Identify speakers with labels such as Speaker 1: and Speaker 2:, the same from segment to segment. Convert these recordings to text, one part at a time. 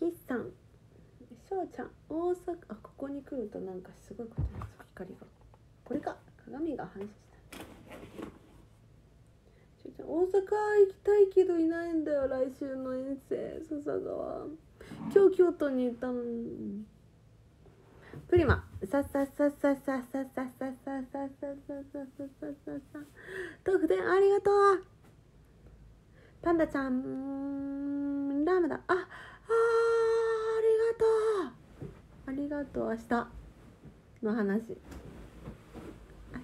Speaker 1: キさん、しょうちゃん、大阪、あ、ここに来るとなんかすごいことになる。光がこれか、鏡が反射した。しょうちゃん、大阪行きたいけどいないんだよ、来週の遠征。笹川、今日京都に行ったのに。プリマ、さっさっさっさっさっさっさっさっさっさっさっさっさっさっさ、特典ありがとう。パンダちゃん、ラムだ。ありがとう。ありがとう。明日の話。明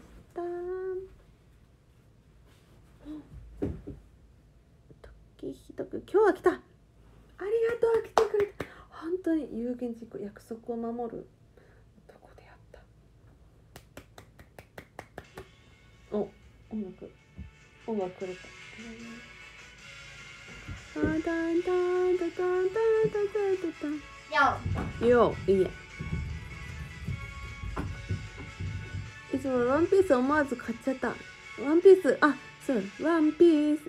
Speaker 1: 日。時ひとく、今日は来た。ありがとう、来てくれた。本当に有言実行、約束を守る男であった。お、音楽くれた。よいいえ。いつもワンピース思わず買っちゃった。ワンピース、あ、そう、ワンピース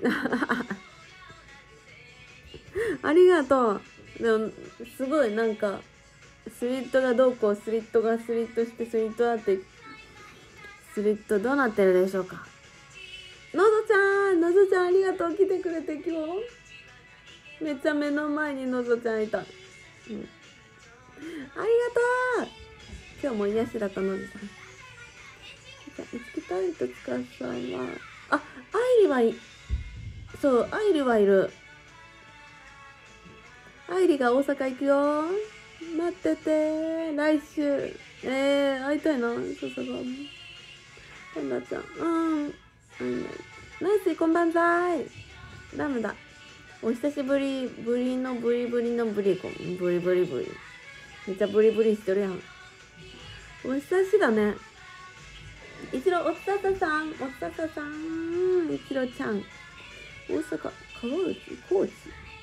Speaker 1: ありがとう。でもすごいなんかスリットがどうこう、スリットがスリットしてスリットだって、スリットどうなってるでしょうか。のぞちゃん、のぞちゃんありがとう、来てくれて。今日めっちゃ目の前にのぞちゃんいた、ありがとう。今日も癒しだったのぞさん。いつきたいとつかさんは、あ、アイリはいそう、アイリはいる。アイリが大阪行くよ。待ってて、来週。会いたいな。そうそうそう。パンダちゃん。ナイス、こんばんざい。ラムだ。お久しぶり、ブリのブリブリのブリコン。ブリブリブリ。めっちゃブリブリしてるやん。お久しだね。一郎、おつさささん。おつさささん。一郎ちゃん。大阪、川内、高知。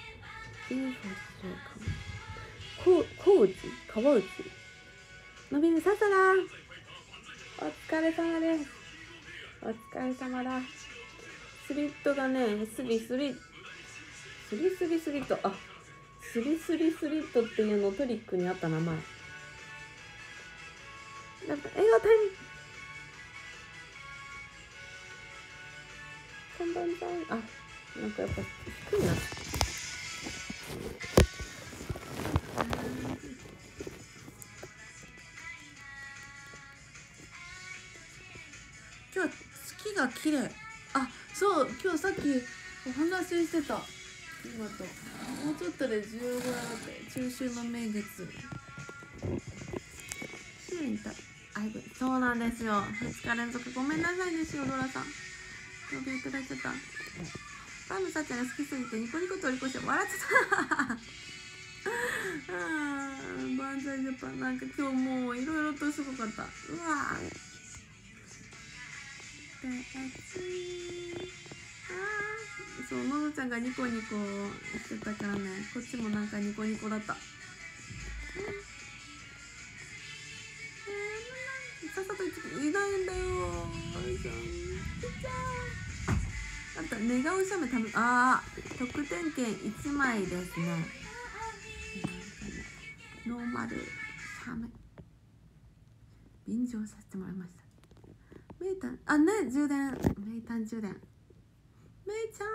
Speaker 1: 高知、川内。のびるささら。お疲れ様です。お疲れ様だ。スリットがね、スリスリット、あ、スリットっていうのトリックにあった名前。なんか映画タイム。こんばんは。あ、なんかやっぱ低いな。今日月が綺麗。あ、そう、今日さっきお話ししてた。今ともうちょっとで15度で中秋の名月。シーンとそうなんですよ。2日連続ごめんなさいね、塩ドラさん。呼びいただいちゃった。パンのさっちゃんが好きすぎてニコニコ通り越して笑ってたバンザイジャパン、なんか今日もういろいろとすごかった。うわそう、ののちゃんがニコニコしてたからね、こっちもなんかニコニコだった。さっさといないんだよ。あと寝顔写メ特典券1枚ですね。ノーマル写メ便乗させてもらいました。メイタン、ね、充電、メイタン充電。メイち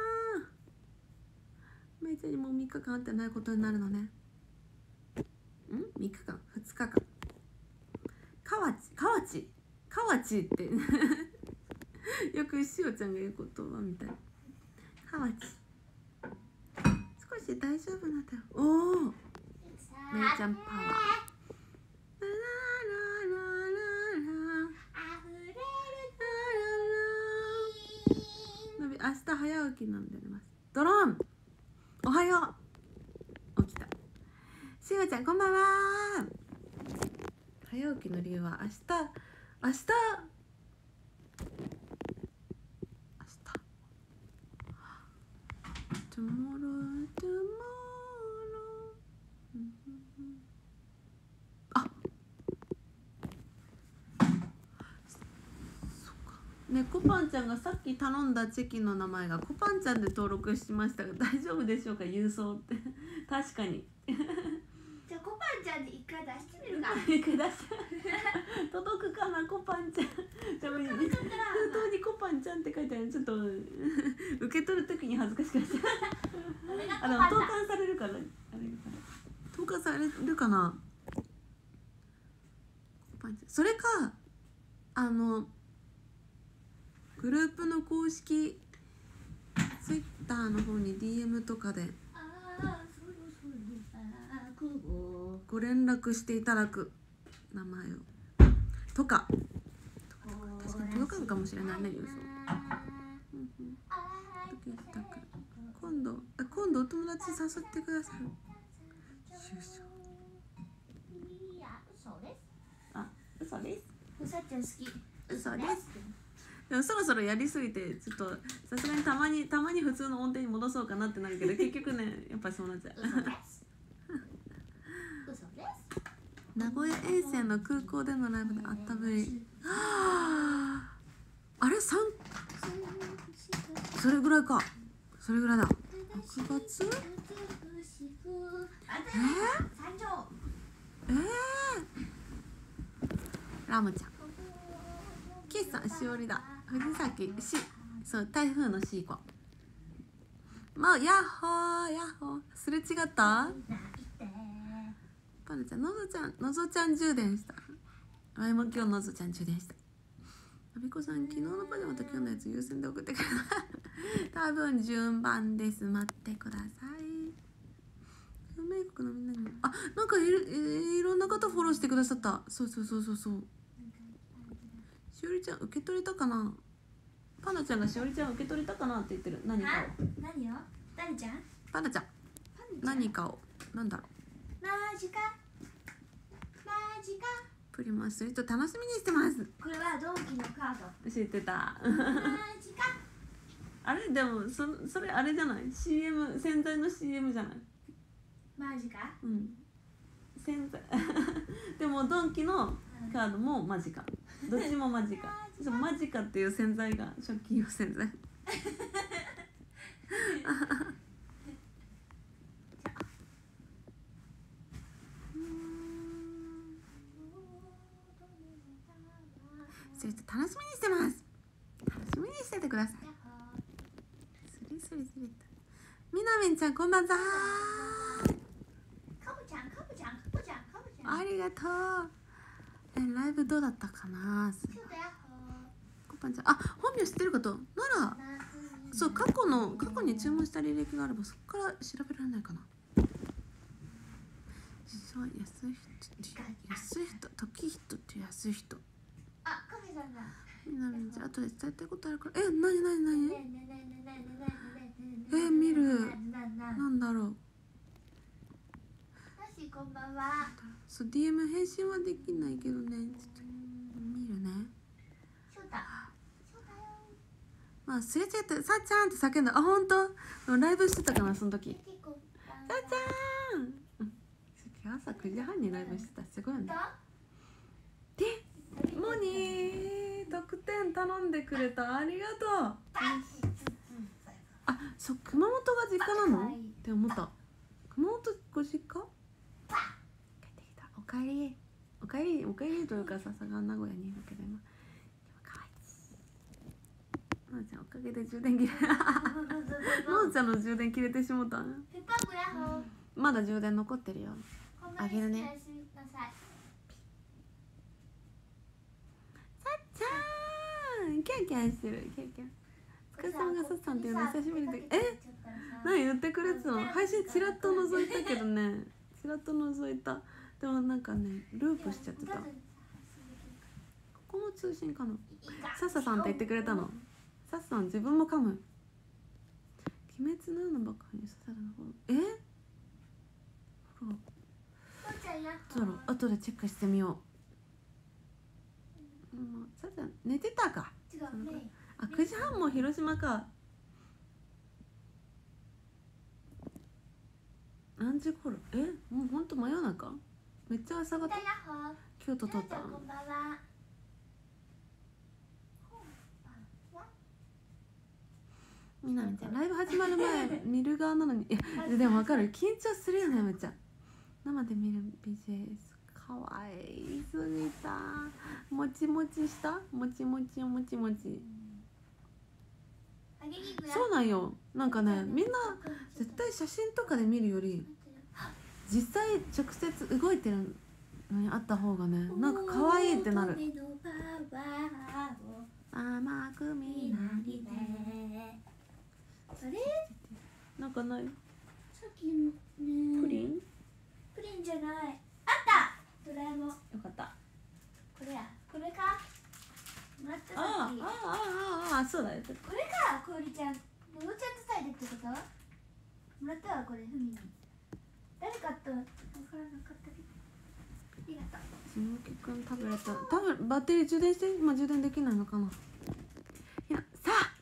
Speaker 1: ゃんにもう3日間会ってないことになるのね。3日間2日間河内ってよくしおちゃんが言う言葉みたい。河内少し大丈夫なんだよ。おお、めいちゃんパワー。明日早起きなんで寝ます。ドローンおはよう。起きた。しおちゃんこんばんは。早起きの理由は明日tomorrow ね、コパンちゃんがさっき頼んだチェキの名前がコパンちゃんで登録しましたが大丈夫でしょうか、郵送って確かに。
Speaker 2: じゃあコパンちゃんで一回出してみるか。
Speaker 1: 一回出して届くかなコパンちゃん。じゃあ封筒にコパンちゃんって書いてある。ちょっと受け取るときに恥ずかしくなっちゃう。投函されるからあれ投函されるかな。コパンちゃんそれかグループの公式ツイッターの方に DM とかでご連絡していただく名前をとか確かに届かんかもしれないね。今度お友達誘ってください。あ、嘘です。
Speaker 2: うさちゃん好き。
Speaker 1: 嘘です。でもそろそろやりすぎてちょっとさすがにたまに普通の音程に戻そうかなってなるけど結局ねやっぱりそうなっちゃう。名古屋遠征の空港でのライブであったぶり。あれ3それぐらいか。それぐらいだ。6月ラムちゃんキスさんしおりだ。藤崎そう台風のシーコまあヤッホーヤッホーすれ違ったパンちゃんのぞちゃん充電した。わいも今日のぞちゃん充電した。あびこさん昨日のパジャマと今日のやつ優先で送ってくれた多分順番です。待ってください。運命国のみんなにもなんかいろんな方フォローしてくださった。そうしおりちゃん受け取れたかな。パンダちゃんがしおりちゃん受け取れたかなって言ってる。何かを
Speaker 2: 何を誰ちゃん
Speaker 1: パンダちゃん何かをなんだろう
Speaker 2: マジか
Speaker 1: プリマスリート楽しみにしてます。
Speaker 2: これはドンキのカード
Speaker 1: 知ってた
Speaker 2: マジか
Speaker 1: あれでもそれあれじゃない CM 洗剤の CM じゃない。
Speaker 2: マジか
Speaker 1: 洗剤でもドンキのカードもマジかどっちもマジかマジかっていう洗剤が食器用洗剤楽しみにしてます。楽しみにしててください。スリみなみんちゃんこんばんは。
Speaker 2: カブちゃん
Speaker 1: ありがとう。ライブどうだったかな。コパンちゃん本名知ってることならそう過去に注文した履歴があればそこから調べられないかな。実は安い人時人って安い人
Speaker 2: カフェさんだ。
Speaker 1: みなみんちゃん後で伝えたいことあるから何見るなんだろう。
Speaker 2: こんばんは。
Speaker 1: そう DM 返信はできないけどねちょっと見るね。まあすれ違ってさっちゃんって叫んだ。本当ライブしてたかなその時。さっちゃん朝9時半にライブしてた。すごいね。でモニー特典頼んでくれた。ありがとう。そう熊本が実家なのって思った。熊本ご実家帰ってきた。おかえりというかさすが名古屋にいるけど今かわいい。のーちゃんおかげで充電切れのーちゃんの充電切れてしもた。まだ充電残ってるよ。あげるね。さっちゃんキャンキャンしてる。キャンキャンつかさんがさっさんっていうの久しぶりで何言ってくれてたの。配信チラッと覗いたけどねチラッと覗いた。でもなんかねループしちゃってた。ここも通信かな。さっささんって言ってくれたの。さっさん自分も噛む。鬼滅の刃ばっかりに刺さるのフォローゾロ後でチェックしてみよう。さっちゃん寝てたか。
Speaker 2: 違うね。
Speaker 1: 9時半も広島か。何時頃もうほんと真夜中。めっちゃ朝方。京都通った。 みなみちゃんライブ始まる前見る側なのに、いやでも分かる、緊張するよねめっちゃ。生で見る BJS かわいすぎた。もちもちした、もちもちもちもち。そうなんよ。なんかね、みんな絶対写真とかで見るより実際直接動いてるのにあった方がね、なんか可愛いってなる。甘く見ないで。
Speaker 2: あれ
Speaker 1: なんかない？
Speaker 2: さっきのね
Speaker 1: プリン？
Speaker 2: プリンじゃない。あったドラえもん。よ
Speaker 1: よかった。
Speaker 2: これや。これかもらったさっき。
Speaker 1: あ、そうだよ。
Speaker 2: これか、こおりちゃん。のぼちゃんとサイでってこともらったわ、これ、ふみに。誰かとわからなかったけど。ありがとう。
Speaker 1: つむきくんタブレット。バッテリー充電して。今充電できないのかな。いや、さあ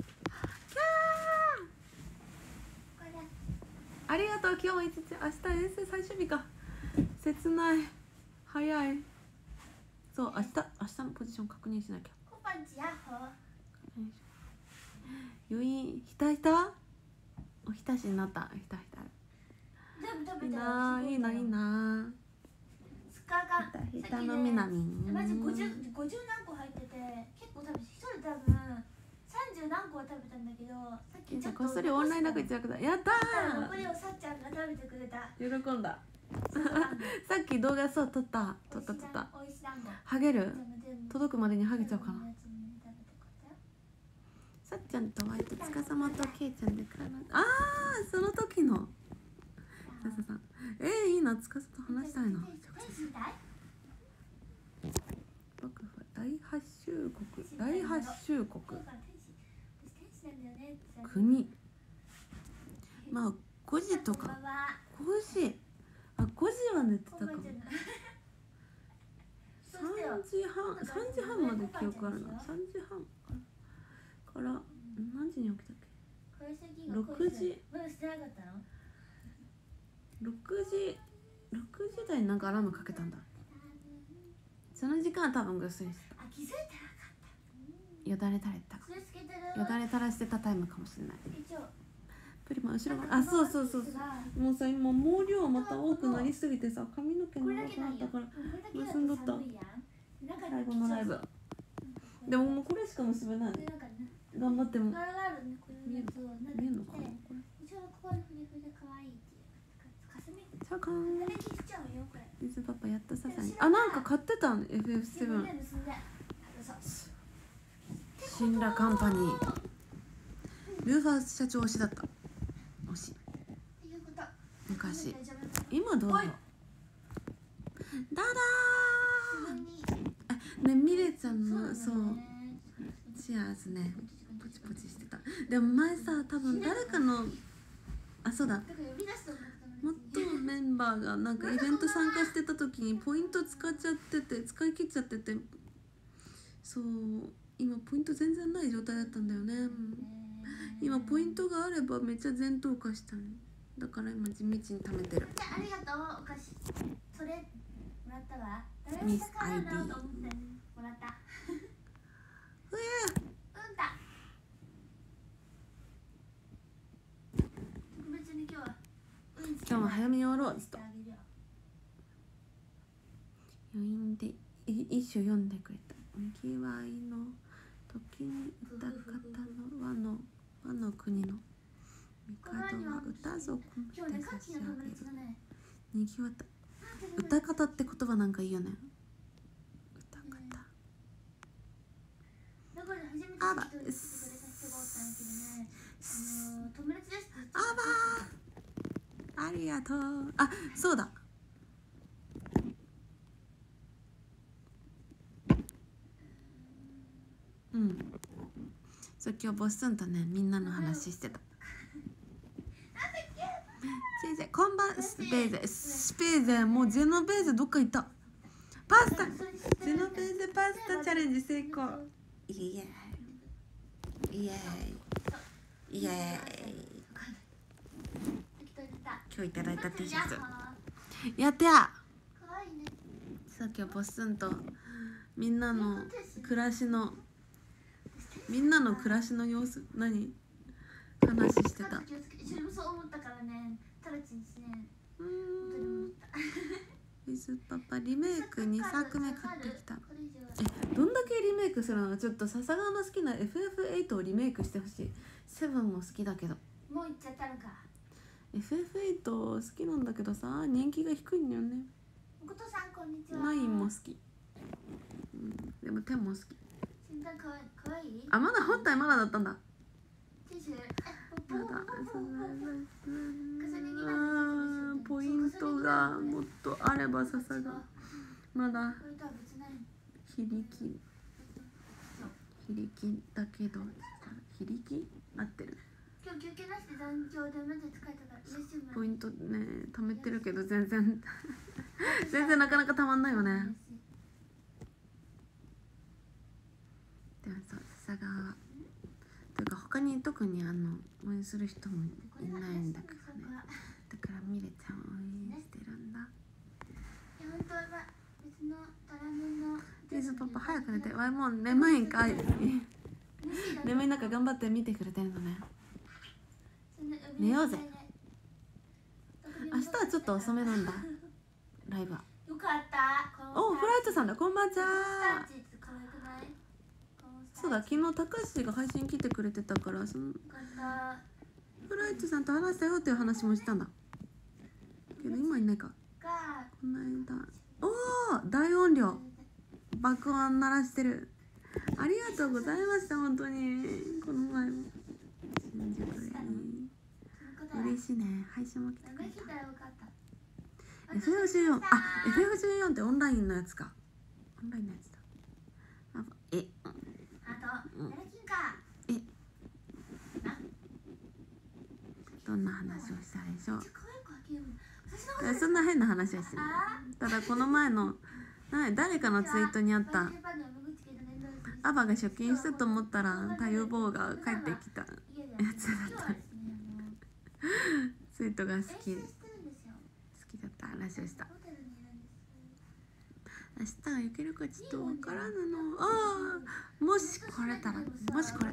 Speaker 2: これ
Speaker 1: ありがとう。今日も一日、明日遠征最終日か。切ない。早い。そう、明日のポジション確認しなきゃ。
Speaker 2: コパンチヤッホー。
Speaker 1: 余韻ひたひたおひたしになった。ひたひた
Speaker 2: 全部食べ
Speaker 1: いい
Speaker 2: た
Speaker 1: な、いいな、いいな。
Speaker 2: スカが
Speaker 1: ひたのみなみん。
Speaker 2: マジ50何個入ってて、結構多分一人多分30何個は食べたんだけど、さっきちょっと
Speaker 1: こっそりオンラインラグ一役だ。やった
Speaker 2: 残りをさっちゃんが食べてくれた。
Speaker 1: ー。喜んだ。さっき動画そう撮った。
Speaker 2: おいし団子。
Speaker 1: はげる？届くまでにはげちゃうかな。さっちゃんとワイとつかさまとけいちゃんでその時のささん、いいな、つかさと話したいな。僕は大八州国国、まあ5時とか5時は寝てたかも。3時半まで記憶あるな。3時半から何時に起きたっけ？6時台になんかアラームかけたんだ。その時間は多分ぐっすりしてた。
Speaker 2: 気づいてなかった。
Speaker 1: よだれ垂れた。よだれ垂らしてたタイムかもしれない。プリマ後ろがそうもうさ、今毛量また多くなりすぎてさ、髪の毛長くなったから結んどった。最後のライブでももうこれしか結べない。頑張っても見えるのかな。これチャカーン。水パパやったささになんか買ってたん FF7 シンラカンパニー。ルーファー社長推しだった。推し昔。今どうだろう。ダダーね、ミレちゃんのそうチアーズね、ポチポチしてた。でも前さ、多分誰かのそうだ、もっとメンバーがなんかイベント参加してた時にポイント使っちゃってて、使い切っちゃってて、そう今ポイント全然ない状態だったんだよね。今ポイントがあればめっちゃ全投下したの。だから今地道に貯めてる。
Speaker 2: ありがとう。お菓子それもらったわ。
Speaker 1: ミス ID
Speaker 2: もらった別に今
Speaker 1: 日も早めに終わろう。ずっと余韻で一首読んでくれた。にぎわいの時に歌方の和の国の帝は歌ぞこめて差し上げる。にぎわった歌方って言葉なんかいいよね。歌方あばありがとう。そうだ。そう今日ボッスンとね、みんなの話してた。こんばんスペーゼもうゼノベーゼどっか行った。パスタゼノベーゼパスタチャレンジ成功。イエーイイエーイイエーイ。今日いただいた T シャツやってや。さっきはボッスンとみんなの暮らしの様子。何話してた。
Speaker 2: 気をつけて、それもそう思ったからね、タラチンしね。
Speaker 1: フェイスパパリメイク2作目買ってきた。どんだけリメイクするの？ちょっと笹川の好きな FF8 をリメイクしてほしい。セブンも好きだけど。
Speaker 2: もう言っちゃったのか。
Speaker 1: FF8 好きなんだけどさ、人気が低いんだよね。
Speaker 2: おことさんこんにちは。
Speaker 1: 9も好き、でも10も好き。
Speaker 2: しんたんかわいい？
Speaker 1: あ、まだ本体まだだったんだ。
Speaker 2: ティッシュ
Speaker 1: ポイントがもっとあれば笹がまだ非力だけど、非力合ってる。
Speaker 2: 今日休憩なしで残業でマジで疲れたから嬉しいもん。
Speaker 1: ポイントね貯めてるけど全然なかなかたまんないよね。でもそう、笹川はというか他に特に応援する人もいないんだからね。だからミレちゃんを応援してるんだ。
Speaker 2: いや本当は別のドラムの
Speaker 1: リズパパ早く寝て。わいもう眠いんかい。眠い中頑張って見てくれてるのね。寝ようぜ。明日はちょっと遅めなんだライブは。
Speaker 2: よかった。
Speaker 1: お、フライトさんだ、こんばんちは。そうだ、昨日高橋が配信来てくれてたから、そのフライトさんと話したよっていう話もしたんだけど、今いないか。この間おー、大音量爆音鳴らしてる。ありがとうございました。本当にこの前も新宿で嬉しいね。配信も来てくれた。FF14、あ、FF14 ってオンラインのやつか。オンラインのやつだ。どんな話をしたでしょう。そんな変な話はしてない。ただこの前の誰かのツイートにあったアバが出勤したと思ったら太陽坊が帰ってきたやつだった。ツイートが好きだった話をした。明日は行けるかちょっとわからぬの。ああ、もし来れたらね、もし来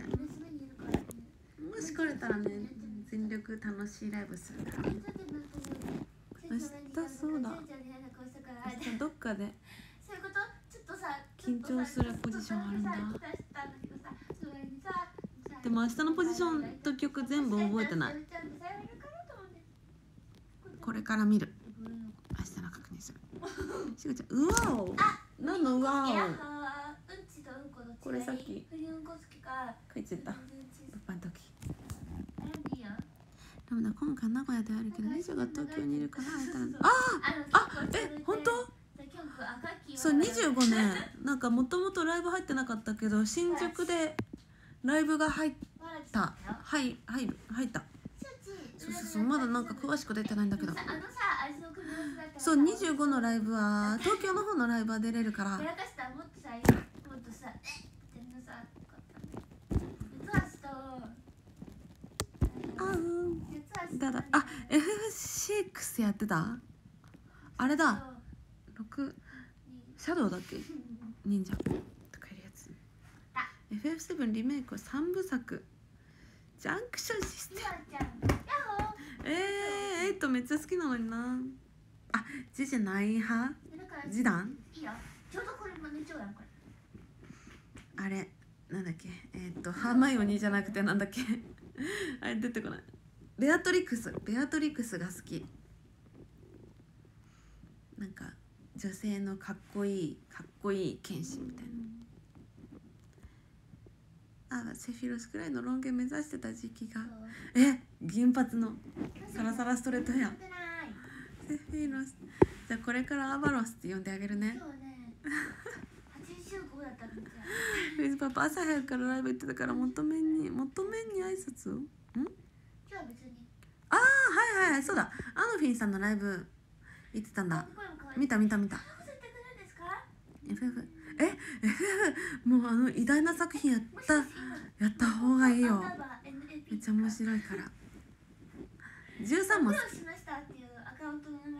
Speaker 1: れたらね、全力楽しいライブするからね。明日そうだ、明日どっかで緊張するポジションあるんだ。でも明日のポジションと曲全部覚えてない。これから見る。明日の確認する。しがちゃん、うわお。何のうわお。これさっき書いてた。物販の時。でもな、今回名古屋であるけど、リジョが東京にいるから会えたら。本当？そう、25ね。なんかもともとライブ入ってなかったけど、新宿でライブが入った。入った。そう、まだなんか詳しく出てないんだけど。そう、25のライブは東京の方のライブは出れるから。あ、FF6 やってた？あれだ。6シャドウだっけ？忍者とかいるやつ。FF7 リメイクは3部作。ジャンクションシステム。8めっちゃ好きなのにな。あ、G じゃない派？ジダン？あれなんだっけ、ハーマイオニーじゃなくてなんだっけあれ出てこない。ベアトリクスが好き。なんか女性のかっこいい剣士みたいな。セフィロスくらいのロン毛目指してた時期が。銀髪のサラサラストレートヘア。セフィロス。じゃあこれからアバロスって呼んであげるね。フェイスパパ朝早くからライブ行ってたから求めに挨拶を。はい、そうだ。アノフィンさんのライブ行ってたんだ。見た。FF もう偉大な作品やった方がいいよ。めっちゃ面白いから。13も好き。いっ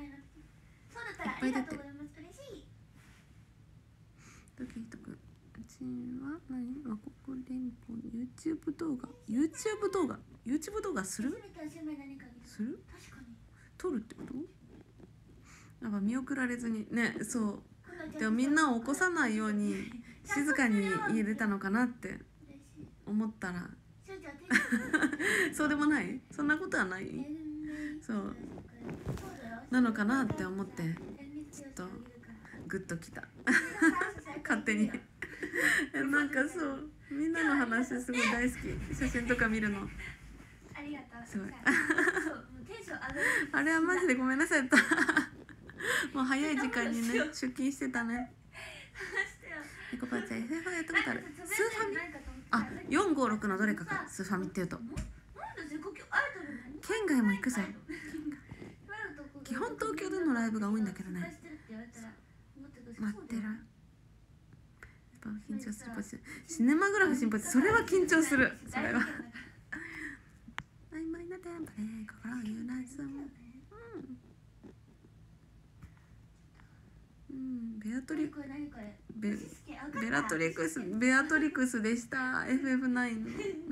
Speaker 1: ぱい出てる。ドキドキ賃は何？和国連邦 YouTube 動画 YouTube 動画する？する？撮るってこと？なんか見送られずにね、そうでもみんなを起こさないように静かに入れたのかなって思ったらそうでもない？そんなことはない？そうなのかなって思ってちょっとグッときた勝手になんかそうみんなの話すごい大好き、写真とか見るの。
Speaker 2: ありがとう。
Speaker 1: すごい
Speaker 2: テンション上がる。
Speaker 1: あれはマジでごめんなさいもう早い時間にね出勤してたね。ニコパちゃん FF やったことある？スーファミ？あ、456のどれかか。スーファミっていうと県外も行くぞ。基本東京でのライブが多いんだけどね。待ってる。緊張するポジション。シネマグラフ進歩ってそれは緊張する。それは曖昧なテンポで心を揺らす。ベアトリクスでした。 FF9 の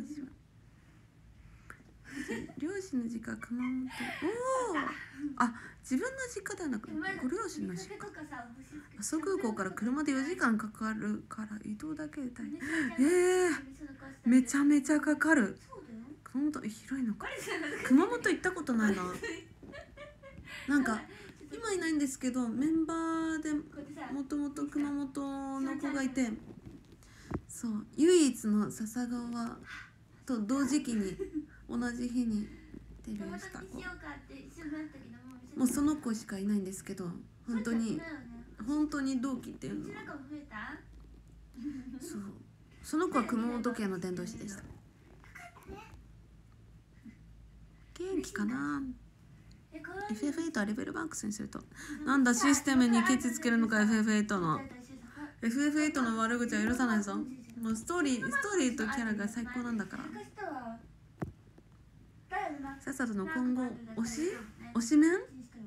Speaker 1: 両親の実家は熊本。おお、あ、自分の実家ではなくご両親の実家。阿蘇空港から車で4時間かかるから移動だけで大変。めちゃめちゃかかる。熊本広いのか。熊本行ったことないな。なんか今いないんですけどメンバーでもともと熊本の子がいて、そう唯一の笹川と同時期に同じ日にデビューした子、もうその子しかいないんですけど、本当に同期っていうのはそう、その子は熊本県の伝道師でした。元気かな。FF8 はレベルマックスにするとなんだ、システムにケチつけるのか。 FF8 の悪口は許さないぞ。もうストーリーとキャラが最高なんだから。さっさとの今後推しメン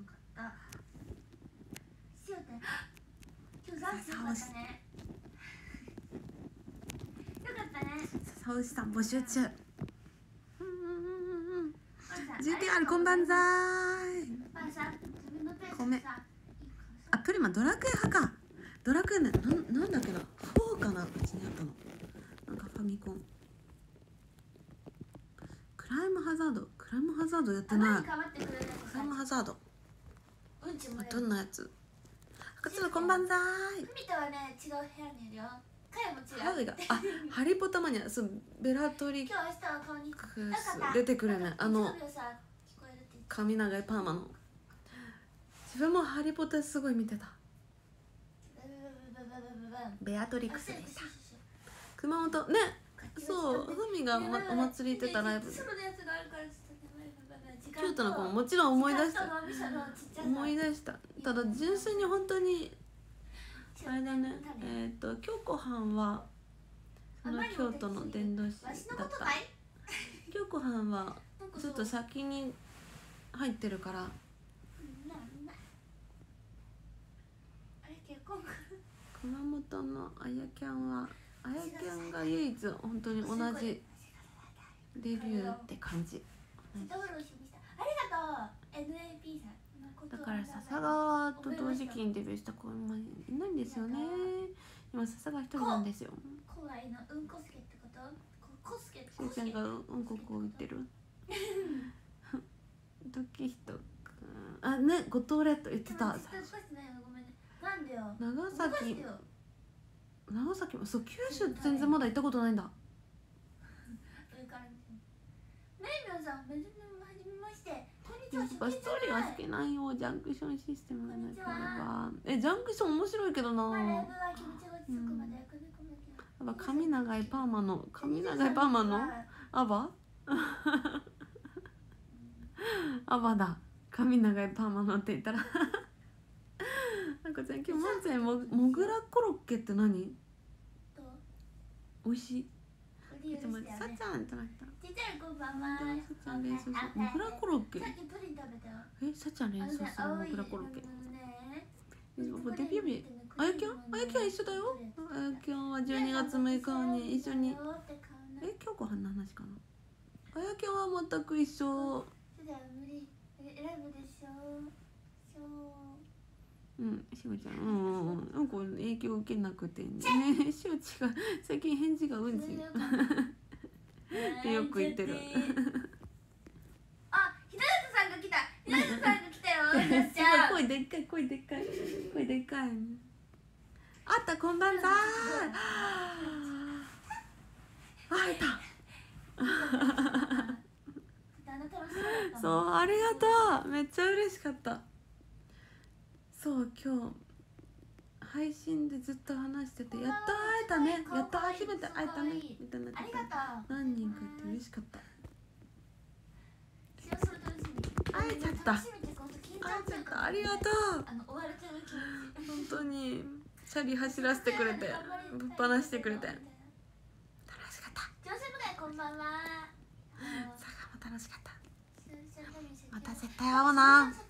Speaker 1: 笹推しさん募集中。GTR こんばんざーい。米あ、プリマドラクエ派か。ドラクエね、なんだっけな、4かな、うちにあったの。なんかファミコンクライムハザードやってない。クライムハザードどんなやつ？赤粒こんばんざーい。
Speaker 2: 海とはね違う部屋にいるよ。
Speaker 1: ハリがハリーポッターマニア、そうベラトリックス出てくるね。髪長いパーマの。自分もハリーポッターすごい見てた。ベアトリックスでした。熊本ね、そう、ふみがお祭り行ってたライブ。京都の子ももちろん思い出した。ただ純粋に本当にあれだね、京子藩はその京都の伝道師だった。京子藩はちょっと先に入ってるから。熊本のあやキャンが唯一本当に同じデビューって感じ。だから笹川と同時期にデビューした子いないんですよね。今笹川一人なんですよ。しーちゃんがうんここ置いてる時人くん、あね、五島列島言ってた。長崎もそう、九州全然まだ行ったことないんだ。やっぱストーリーは好きなんよ。ジャンクションシステムがないからジャンクション面白いけどな。やっぱ髪長いパーマのアバアバだ。髪長いパーマのって言ったらなんかちゃん今日まんちゃんもぐらコロッケって何？美味しい。ちょっと待って、さっちゃんってなった。さっちゃん連想するもぐらコロッケ。さっちゃん連想するもぐらコロッケ。 デビュー日あやきゃん一緒だよ。あやきゃんは12月6日に一緒に京子はんの話かな。あやきゃんは全く一緒。
Speaker 2: そうだよ無理選ぶでしょ。
Speaker 1: しおちゃんなんか影響受けなくてねしおちが最近返事がうんちってよく言ってる。
Speaker 2: あ、ひだやとさんが来た。ひだやとさんが来たよ。
Speaker 1: すごい声でっかい声でっかい。あったこんばんは。あいた。そうありがとう。めっちゃ嬉しかった。そう今日配信でずっと話しててやっと会えたね。やっと初めて会えたねみたいな
Speaker 2: ありがとう。
Speaker 1: 何人かいて嬉しかった。
Speaker 2: 会えちゃった。
Speaker 1: ありがとう。本当にチャリ走らせてくれてぶっ放してくれて楽しかった。
Speaker 2: 女性部隊こんばんは。
Speaker 1: 佐賀も楽しかった。また絶対会おうな。ね。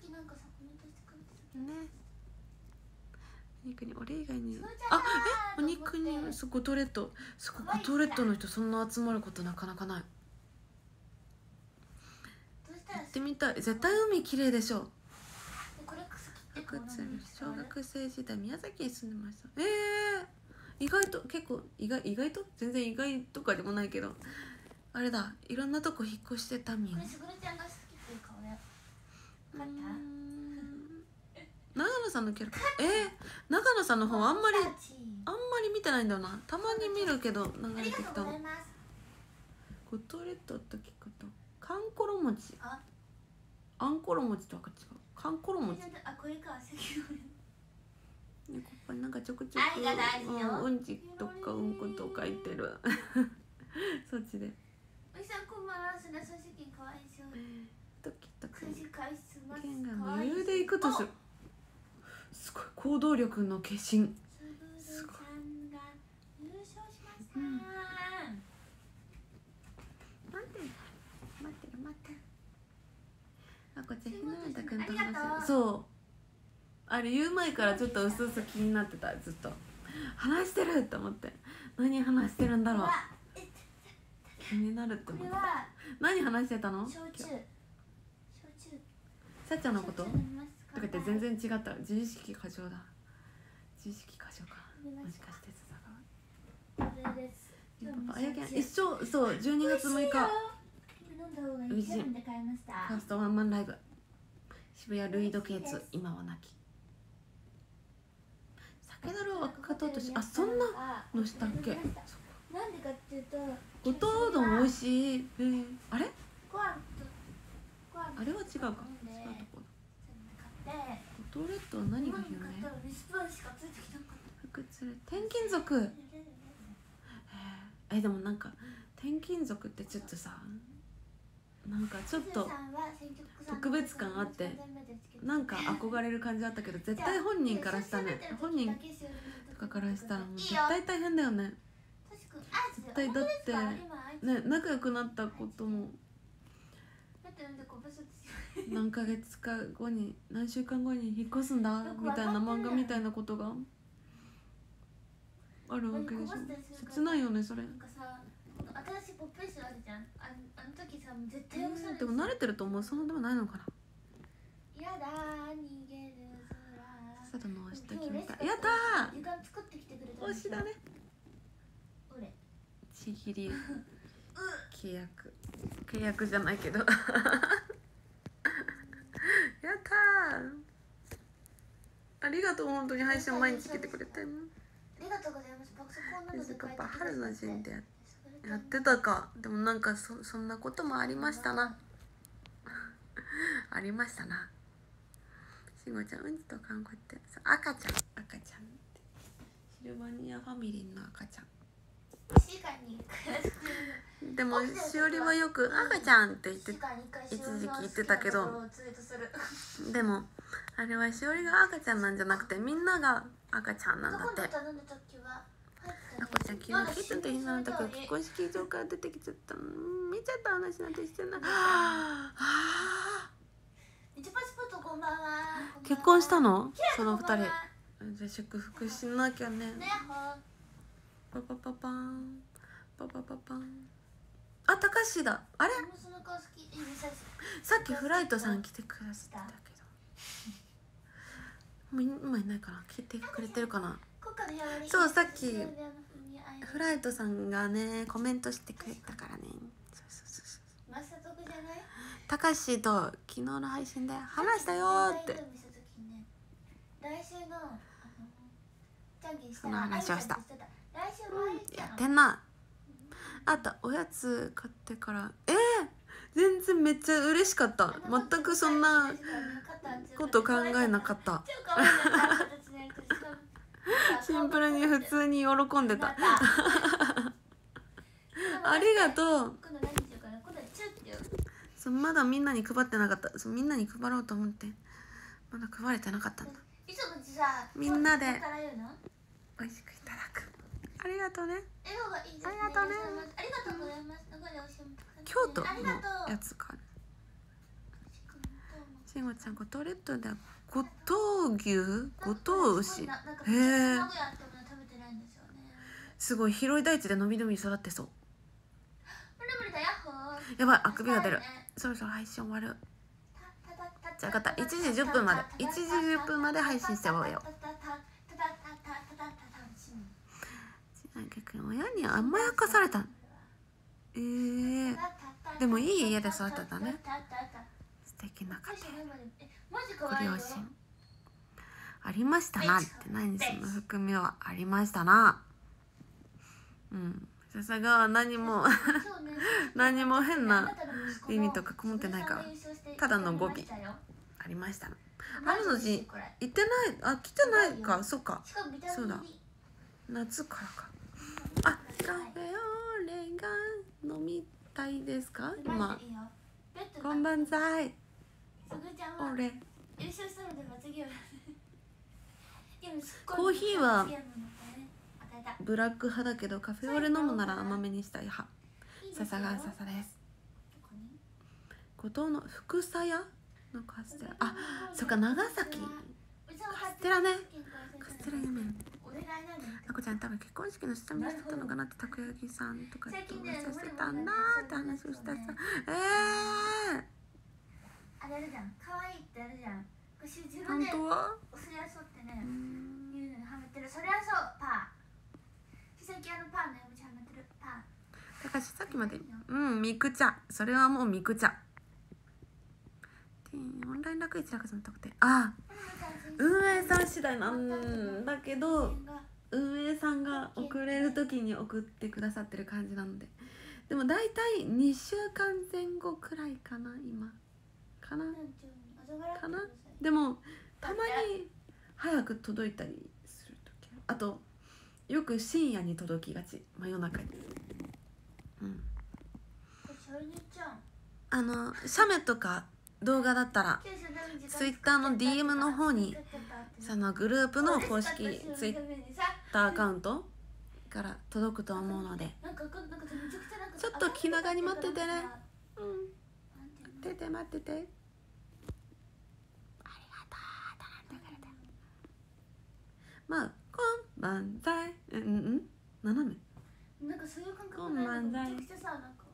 Speaker 1: お肉に俺以外にお肉にすごいトレッドの人そんな集まることなかなかない。行ってみたい。絶対海綺麗でしょ。小学生時代宮崎に住んでました。意外と結構意外と全然意外とかでもないけどあれだいろんなとこ引っ越してたみん。
Speaker 2: これすぐるちゃんが好きっていう顔だよ。
Speaker 1: 長野さんのキャラ長野さんの方あんまり見てないんだよな。たまに見るけど流れてきたの。ゴトレットと聞くとかんころ餅あんころ餅とは違う。かんころ餅
Speaker 2: これか
Speaker 1: ここになんかちょくちょくうんちとかうんこと書いてるそっちで
Speaker 2: おじさんこんばんは。すなそしきんかわいそう。
Speaker 1: ドキドキ
Speaker 2: 剣
Speaker 1: が余裕で行くとする。すごい行動力の化身。すごい。待ってる。あこちゃんひなたくんと話す。そうあれ言う前からちょっとうすうす気になってた。ずっと話してるって思って何話してるんだろう気になるって思ってた。何話してたの？
Speaker 2: 焼酎
Speaker 1: さっちゃんのこととかって全然違った。自意識過剰だ。自意識過剰かもしかして
Speaker 2: これです。
Speaker 1: あやけん一緒。そう12月6日
Speaker 2: 美味しい。フ
Speaker 1: ァーストワンマンライブ渋谷ルイドケーツ今はなき酒だろう赤かとうとしそんなのしたっけ。
Speaker 2: なんでかっていうと
Speaker 1: 五島うどん美味しい。あれ
Speaker 2: あ
Speaker 1: れは違うか。違うとこだ。五島列島は何が有名？福鶴転勤族。でもなんか転勤族ってちょっとさなんかちょっと特別感あってなんか憧れる感じあったけど絶対本人からしたね本人とかからしたらもう絶対大変だよね。絶対だってね仲良くなったことも何ヶ月か後に何週間後に引っ越すんだみたいな漫画みたいなことがあるわけでしょ。切ないよねそれ。
Speaker 2: 新しいポップスあるじゃん。あの時さ絶対汚さない。
Speaker 1: でも慣れてると思う。そんなでもないのかな。
Speaker 2: やだ逃げる
Speaker 1: 空佐渡の推しと決めた。やったー。
Speaker 2: 時間作ってきてくれた。
Speaker 1: 推しだね。
Speaker 2: 俺
Speaker 1: ちぎり契約じゃないけどやったー。ありがとう本当に配信毎日来てくれて。
Speaker 2: ありがとうございます。パソコンなので
Speaker 1: パパ春の陣でやってたか。でもなんかそんなこともありましたなありましたな。しごちゃんうんちと看護って赤ちゃんってシルバニアファミリーの赤ちゃん。でもしおりはよく赤ちゃんって言って一時期言ってたけどでもあれはしおりが赤ちゃんなんじゃなくてみんなが赤ちゃんなんだって。あこちゃん昨日キットンとひなのたくん結婚式場から出てきちゃったの見ちゃった話なんてしてない。結婚したのその2人。 じゃあ祝福しなきゃね。
Speaker 2: ねほ
Speaker 1: パパパパンパパパパン。あ、たかしだ。あれ
Speaker 2: もその顔好き。
Speaker 1: さっきフライトさん来てくださったけど、もう今いないかな。来てくれてるかな。そう、さっきフライトさんがねコメントしてくれたからね。そうたかしと昨日の配信で話したよーってその話をした。やってんな。あとおやつ買ってから全然めっちゃ嬉しかった。全くそんなこと考えなかった。シンプルに普通に喜んでた。ありがとう。そうまだみんなに配ってなかった。そうみんなに配ろうと思ってまだ配れてなかったんだ。みんなで美味しくいただく。ありがとうね。ありがとうね。京都のやつか。しんごちゃん、五島列島では五島牛、五島牛。へえ。すごい広い大地でのびのび育ってそう。やばい、あくびが出る。そろそろ配信終わる。じゃあ分かった。1時10分まで1時10分まで配信して終わよ。親に甘やかされた。でもいい家で育てたね。素敵な家庭ご両親ありましたなって。何その含みはありましたな。笹川は何も何も変な意味とかこもってないから、ただの語尾ありましたな。春の字言ってない。あ、来てないか。そっか、そうだ、夏からか。あ、カフェオレが飲みたいですか今。こんばんざい。オレコーヒーはブラック派だけどカフェオレ飲むなら甘めにしたい派。笹川笹です。五島の福佐屋のカステラ。あ、そっか、長崎カステラね。カステラ有名。あこちゃん多分結婚式の下見してたのかなって、たこ焼きさんとか言って噂してたんだって話をしたさ。
Speaker 2: あれあるじゃん、可愛いってあるじゃん。
Speaker 1: 本当は
Speaker 2: そりゃそうってね言うのにハマってる。そりゃそうパーひさきパーのやめちゃハマってるパー。
Speaker 1: だからさっきまでミクチャ、それはもうミクチャ。オンライン楽市楽さんの特典。あ、運営さん次第なんだけど、運営さんが送れる時に送ってくださってる感じなので、でも大体2週間前後くらいかな今かなでもたまに早く届いたりする時、あとよく深夜に届きがち、真夜中に。写メとか動画だったらツイッターの DM の方にそのグループの公式ツイッターアカウントから届くと思うので、ちょっと気長に待っててね。待ってて待ってて。ありがとう。頼んでくれて。まあこんばんざい。斜め。
Speaker 2: なんかそういう感覚ない。めちゃくちゃさ、なんか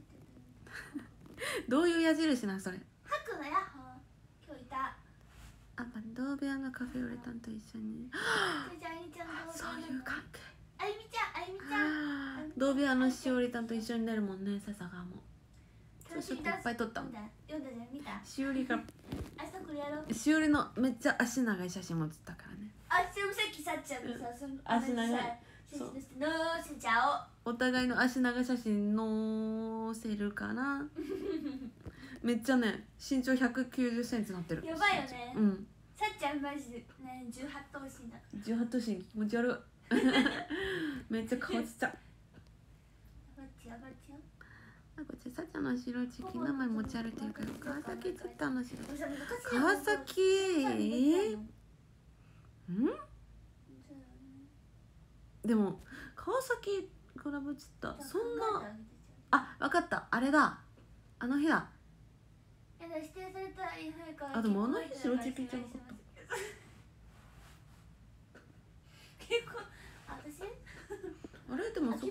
Speaker 1: どういう矢印なんそれ。
Speaker 2: 吐くのやっほー。今日いた。
Speaker 1: あ、同部屋のカフェオレタンと一緒に。そういう関係。
Speaker 2: あゆみちゃん、あゆみちゃん。
Speaker 1: 同部屋のしおりたんと一緒になるもんね、笹川も。そうしょっていっぱい撮ったもん。
Speaker 2: 読んだじゃん、見た。
Speaker 1: しおりが。
Speaker 2: 明日これやろう。
Speaker 1: しおりのめっちゃ足長い写真も写ったからね。
Speaker 2: あ、さっきさっちゃんとさ、
Speaker 1: 足長い。
Speaker 2: そう。のせちゃ
Speaker 1: お。お互いの足長写真載せるかな。めっちゃね、身長190センチなってる。
Speaker 2: やばいよね。
Speaker 1: うん。
Speaker 2: さっちゃんマジでね、18頭身だ。
Speaker 1: 18頭身気持ち悪い。めっちゃ顔ちっちゃ。あ、こっちさっちゃんの白いチキン名前持ち歩いてるから川崎ツイッターの白い。川崎でも川崎コラボチッタそんな。あ、わかった、あれだ、あの日だ。あ、でもあの日白チピちゃんかった。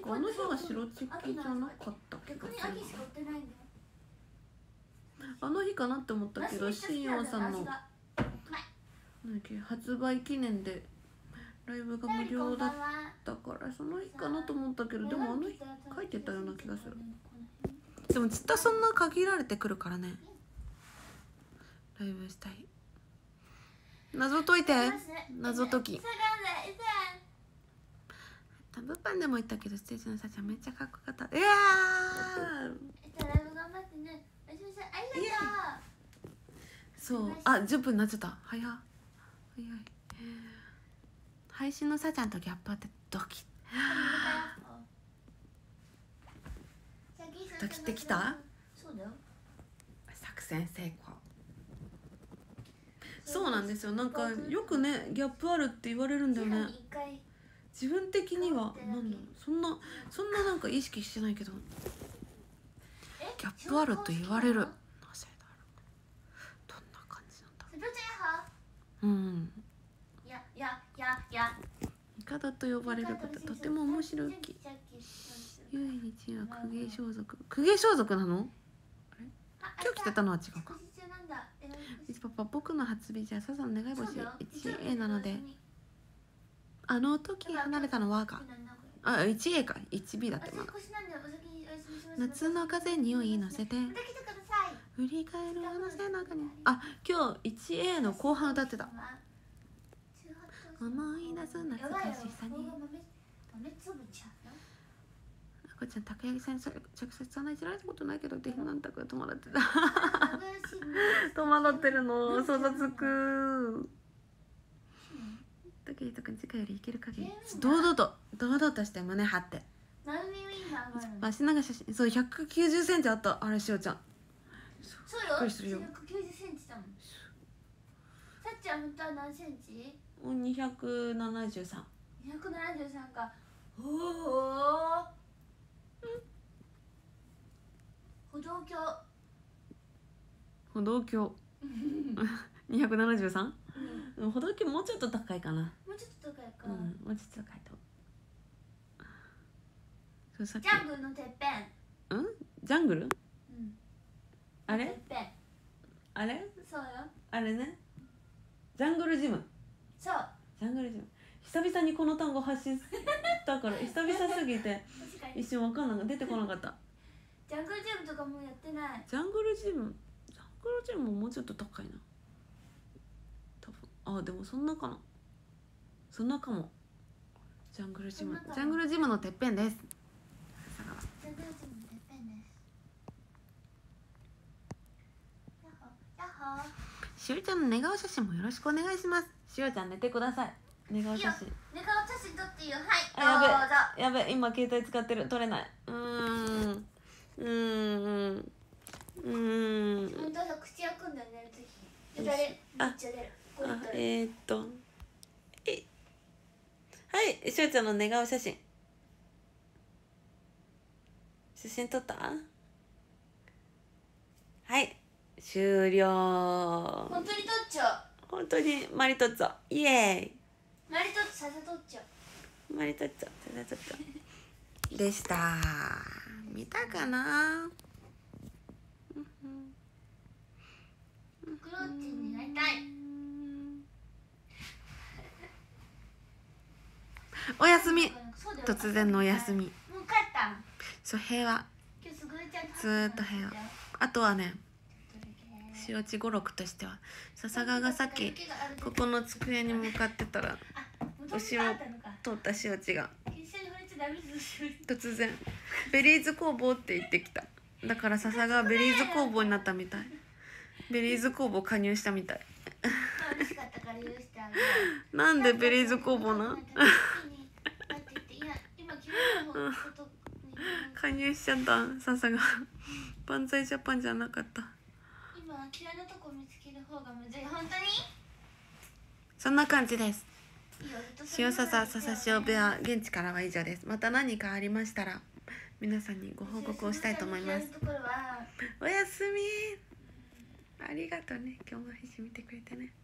Speaker 1: かあの日は白チキじゃなかった気がする
Speaker 2: 逆に秋しか売ってないんだよ。
Speaker 1: あの日かなって思ったけど、新陽さんのなんだっけ発売記念でライブが無料だったからその日かなと思ったけど、でもあの日書いてたような気がする。でもツタそんな限られてくるからね、ライブしたい。謎解いて、謎解き。物販でも言ったけどステージのさちゃんめっちゃかっこよかった。いやー
Speaker 2: ライブ頑張ってね。ありがとう。
Speaker 1: そう、あ、10分になっちゃった。早い配信のさちゃんとギャップあってドキドキってきた？
Speaker 2: そうだよ。
Speaker 1: 作戦成功。そうなんですよ。なんかよくねギャップあるって言われるんだよね。自分的にはなんだろう、そんななんか意識してないけどギャップあると言われる。なぜだろう。どんな感じなんだろう。イカダと呼ばれることとても面白いき。唯一は公家装束。公家装束なの？あれ？今日着てたのは違うか。パパ、僕の初日じゃ笹の願い星 1A なので、あの時離れたのはか。あ、1A か。1B だってまだ。夏の風に匂い乗せて振り返るあの背中に。あ、今日 1A の後半歌ってた。思い出す懐かしさに。あこちゃん、たこ焼きさんに直接そんないじられたことないけど、でなんだか戸惑ってた。戸惑ってるの、想像つく。だけどくん次回よりいける限り堂々として胸張って。足長写真、そう190センチあった。あれしおちゃん。
Speaker 2: そうよ。190センチだもん。さっちゃん本当は何センチ
Speaker 1: ？273。
Speaker 2: 273か。おお。歩道橋。
Speaker 1: 273？歩道橋もうちょっと高いかな。
Speaker 2: もうちょっと高いか。
Speaker 1: もうちょっと高いと。
Speaker 2: ジャングルのてっぺん。
Speaker 1: ジャングル？あれ？
Speaker 2: てっぺん。
Speaker 1: あれ？
Speaker 2: そうよ。
Speaker 1: あれね。ジャングルジム。
Speaker 2: そう。
Speaker 1: ジャングルジム。久々にこの単語発信したから久々すぎて一瞬わかんなかった。出てこなかった。
Speaker 2: ジャングルジムとかもうやってない。
Speaker 1: ジャングルジムももうちょっと高いな。多分。あ、でもそんなかな。そんなかも。ジャングルジムのてっぺんです。
Speaker 2: ジャングルジムのてっぺんです。やっほー。
Speaker 1: しおりちゃんの寝顔写真もよろしくお願いします。しおちゃん寝てください。寝顔写真。
Speaker 2: 寝顔写真撮っていいよ。はい。どうぞ。
Speaker 1: やべ今携帯使ってる。撮れない。本
Speaker 2: 当は口開くんだよね、ぜひ。めっちゃ出る。
Speaker 1: はい、しおちゃんの寝顔写真撮った？はい、終了。
Speaker 2: 本当に撮っちゃう。
Speaker 1: 本当にマリトッツォ、イエーイ。
Speaker 2: マリトッツォ、させ撮っちゃう。
Speaker 1: マリトッツォ、させ撮っちゃうでした。見たかな？
Speaker 2: クロッチになりたい。
Speaker 1: おやすみ。突然のおやすみ。
Speaker 2: もう帰った。
Speaker 1: そう、平和。
Speaker 2: 今日すぐるちゃん
Speaker 1: ずーっと平和。あとはね、塩地語録としては笹川がさっきここの机に向かってたら後ろを通った塩地が突然ベリーズ工房って言ってきた。だから笹川ベリーズ工房になったみたい。ベリーズ工房加入したみたい。なんでベリーズ工房な加入しちゃった笹川。万歳ジャパンじゃなかった。
Speaker 2: 今嫌いなとこ見つける方がむずい。本当に
Speaker 1: そんな感じです。塩笹塩部屋現地からは以上です。また何かありましたら皆さんにご報告をしたいと思います。おやすみ。ありがとうね、今日も配信見てくれてね。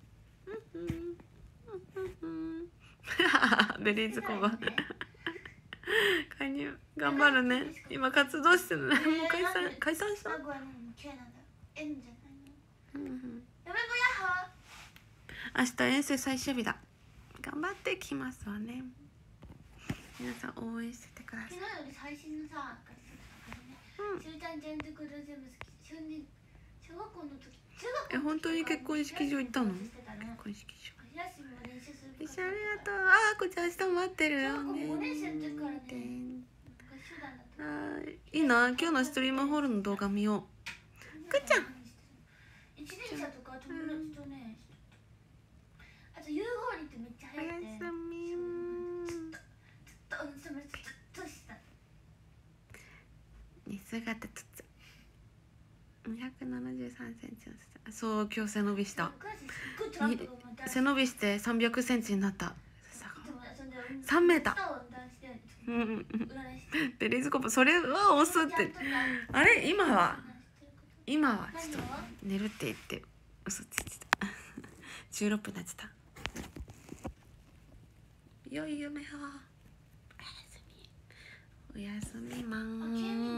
Speaker 1: ベリーズ工房加入に頑張るね。今活動してるね。もう解散した。
Speaker 2: 名古屋のKなんだよ。N じゃないの。
Speaker 1: うんうん、
Speaker 2: やめぼやっ
Speaker 1: 明日遠征最終日だ。頑張ってきますわね。皆さん応援しててください。
Speaker 2: 昨日より最新のさ、しゅうちゃん全部全部好き。小学校の時、中学校
Speaker 1: 本当に結婚式場行ったの？結婚式場。ありがとう。こっち明日待ってるよね。いいな、今日のストリームホールの動画見よう。くっちゃん。
Speaker 2: 一輪車とか友達とね、あと U ゴーリってめっちゃ流行って。おやすみ。ずっとした。
Speaker 1: に姿とつ。273センチの下。そう、今日背伸びした。背伸びして300センチになった。3メーター。ペリスコープ、それは押すって。あれ、今はちょっと寝るって言って嘘ついてた。16分になっちゃった。良い夢を。おやすみまーす。